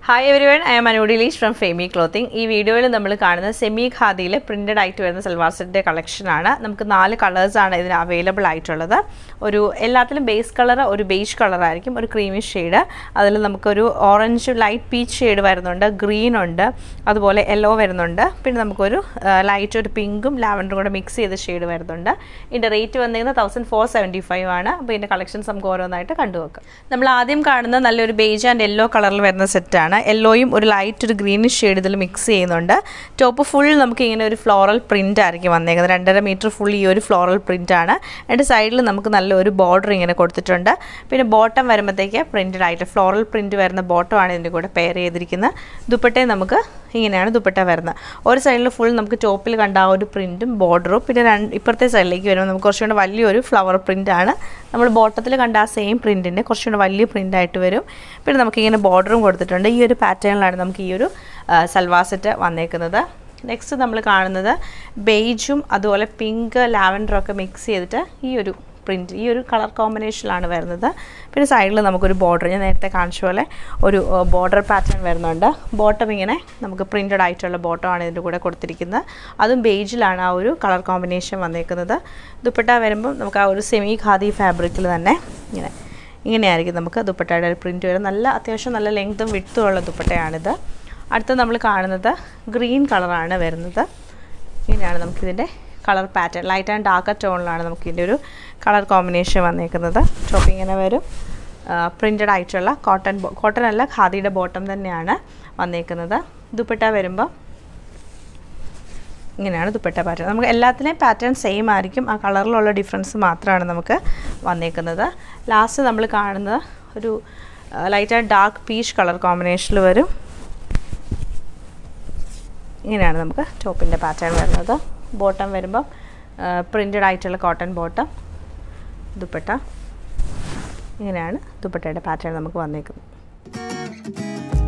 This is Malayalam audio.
Hi everyone, I am Anudi Leach from Femi Clothing. This video is a semi-khadi printed item salwar set collection. We have 4 colors available. One base color, one beige color, one creamy shade. That is orange light peach shade, green, yellow, light pink, lavender mix shade. The rate is 1475. The collection is beige and yellow color set. Yellowയും ഒരു ലൈറ്റ് ഒരു ഗ്രീനിഷ് ഷേഡ് ഇതിൽ മിക്സ് ചെയ്യുന്നുണ്ട് ടോപ്പ് ഫുൾ നമുക്ക് ഇങ്ങനെ ഒരു ഫ്ലോറൽ പ്രിന്റ് ആയിരിക്കും വന്നേക്കുന്നത് 2.5 മീറ്റർ ഫുൾ ഈ ഒരു ഫ്ലോറൽ പ്രിന്റ് ആണ് അതിന്റെ സൈഡിൽ നമുക്ക് നല്ല ഒരു ബോർഡർ ഇങ്ങനെ കൊടുത്തിട്ടുണ്ട് പിന്നെ ബോട്ടം വരുമ്പോഴേക്ക് പ്രിന്റഡ് ആയിട്ട് ഫ്ലോറൽ പ്രിന്റ് വരുന്ന ബോട്ടം ആണ് ഇതിന്റെ കൂടെ പെയർ ചെയ്തിരിക്കുന്നത് ദുപ്പട്ടയെ നമുക്ക് ഇങ്ങനെയാണ് ദുപ്പട്ട വരുന്നത് ഒരു സൈഡിൽ ഫുൾ നമുക്ക് ടോപ്പിൽ കണ്ട ആ ഒരു പ്രിന്റും ബോർഡറും പിന്നെ ഇപ്പുറത്തെ സൈഡിലേക്ക് വരുമ്പോൾ നമുക്ക് കുറച്ചുകൂടി വലിയൊരു ഫ്ലവർ പ്രിന്റ് ആണ് നമ്മൾ ബോട്ടത്തിൽ കണ്ട ആ സെയിം പ്രിന്റിന്റെ കുറച്ചുകൂടി വലിയ പ്രിന്റ് ആയിട്ട് വരും പിന്നെ നമുക്ക് ഇങ്ങനെ ബോർഡറും കൊടുത്തിട്ടുണ്ട് ഈ ഒരു പാറ്റേണിലാണ് നമുക്ക് ഈ ഒരു സൽവാർ സെറ്റ് വന്നേക്കുന്നത് നെക്സ്റ്റ് നമ്മൾ കാണുന്നത് ബേജും അതുപോലെ പിങ്ക് ലാവൻഡർ ഒക്കെ മിക്സ് ചെയ്തിട്ട് ഈ ഒരു പ്രിന്റ് ഈ ഒരു കളർ കോമ്പിനേഷനിലാണ് വരുന്നത് പിന്നെ സൈഡിൽ നമുക്കൊരു ബോർഡർ ഞാൻ നേരത്തെ കാണിച്ച പോലെ ഒരു ബോർഡർ പാറ്റേൺ വരുന്നുണ്ട് ബോട്ടം ഇങ്ങനെ നമുക്ക് പ്രിന്റഡ് ആയിട്ടുള്ള ബോട്ടം ആണ് ഇതിന്റെ കൂടെ കൊടുത്തിരിക്കുന്നത് അതും ബേജിലാണ് ആ ഒരു കളർ കോമ്പിനേഷൻ വന്നേക്കുന്നത് ദുപ്പട്ട വരുമ്പോൾ നമുക്ക് ആ ഒരു സെമി ഖാദി ഫാബ്രിക്കിൽ തന്നെ ഇങ്ങനെയായിരിക്കും നമുക്ക് ദുപ്പട്ടയുടെ ഒരു പ്രിന്റ് വരും നല്ല അത്യാവശ്യം നല്ല ലെങ്ത്തും വിഡ്ത്തും ഉള്ള ദുപ്പട്ടയാണിത് അടുത്ത നമ്മൾ കാണുന്നത് ഗ്രീൻ കളറാണ് വരുന്നത് ഇങ്ങനെയാണ് നമുക്ക് ഇതിന്റെ colour pattern light and dark ടോണിലാണ് നമുക്ക് ഇതിന്റെ ഒരു കളർ കോമ്പിനേഷൻ വന്നേക്കുന്നത് ടോപ്പ് ഇങ്ങനെ വരും പ്രിന്റഡ് ആയിട്ടുള്ള കോട്ടൺ അല്ല ഖാദിയുടെ ബോട്ടം തന്നെയാണ് വന്നേക്കുന്നത് ദുപ്പട്ട വരുമ്പോൾ ഇങ്ങനെയാണ് ദുപ്പട്ട പാറ്റേൺ നമുക്ക് എല്ലാത്തിനെയും പാറ്റേൺ സെയിം ആയിരിക്കും ആ കളറിലുള്ള ഡിഫറൻസ് മാത്രമാണ് നമുക്ക് വന്നേക്കുന്നത് ലാസ്റ്റ് നമ്മൾ കാണുന്നത് ഒരു light and dark peach colour കോമ്പിനേഷനിൽ വരും ഇങ്ങനെയാണ് നമുക്ക് ടോപ്പിൻ്റെ പാറ്റേൺ വരുന്നത് ബോട്ടം വരുമ്പോൾ പ്രിന്റഡ് ആയിട്ടുള്ള കോട്ടൺ ബോട്ടം ദുപ്പട്ട ഇങ്ങനെയാണ് ദുപ്പട്ടയുടെ പാറ്റേൺ നമുക്ക് വന്നേക്കുന്നത്